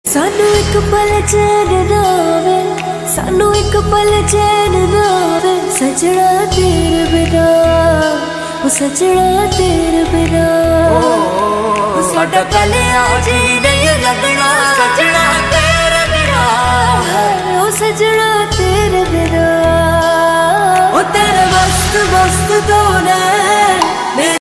सानू एक पल चैन ना आवे, सानू एक पल चैन ना आवे, सजना तेरे बिना, ओ सजना तेरे बिना, साडा कलिया जी नहीं लगना, सजना तेरे बिना, ओ सजना तेरे बिना, ओ तेरे मस्त मस्त तो ने